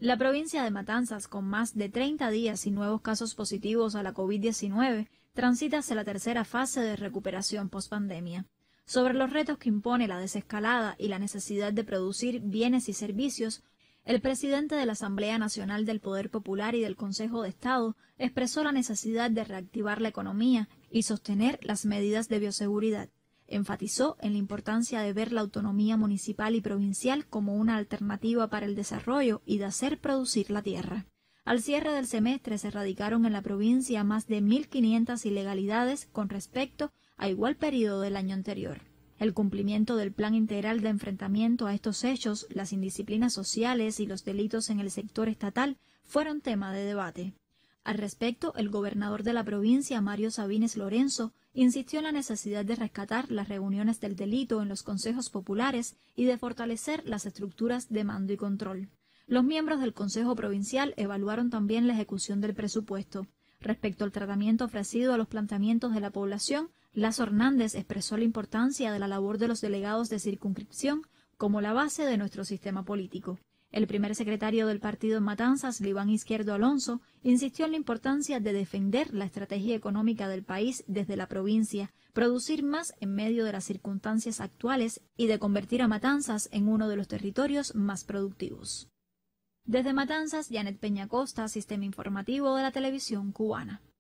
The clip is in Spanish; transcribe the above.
La provincia de Matanzas, con más de 30 días sin nuevos casos positivos a la COVID-19, transita hacia la tercera fase de recuperación pospandemia. Sobre los retos que impone la desescalada y la necesidad de producir bienes y servicios, el presidente de la Asamblea Nacional del Poder Popular y del Consejo de Estado expresó la necesidad de reactivar la economía y sostener las medidas de bioseguridad. Enfatizó en la importancia de ver la autonomía municipal y provincial como una alternativa para el desarrollo y de hacer producir la tierra. Al cierre del semestre se erradicaron en la provincia más de 1.500 ilegalidades con respecto a igual periodo del año anterior. El cumplimiento del Plan Integral de Enfrentamiento a estos hechos, las indisciplinas sociales y los delitos en el sector estatal fueron tema de debate. Al respecto, el gobernador de la provincia, Mario Sabines Lorenzo, insistió en la necesidad de rescatar las reuniones del delito en los consejos populares y de fortalecer las estructuras de mando y control. Los miembros del Consejo Provincial evaluaron también la ejecución del presupuesto. Respecto al tratamiento ofrecido a los planteamientos de la población, Lazo Hernández expresó la importancia de la labor de los delegados de circunscripción como la base de nuestro sistema político. El primer secretario del partido en Matanzas, Liván Izquierdo Alonso, insistió en la importancia de defender la estrategia económica del país desde la provincia, producir más en medio de las circunstancias actuales y de convertir a Matanzas en uno de los territorios más productivos. Desde Matanzas, Janet Peñacosta, Sistema Informativo de la Televisión Cubana.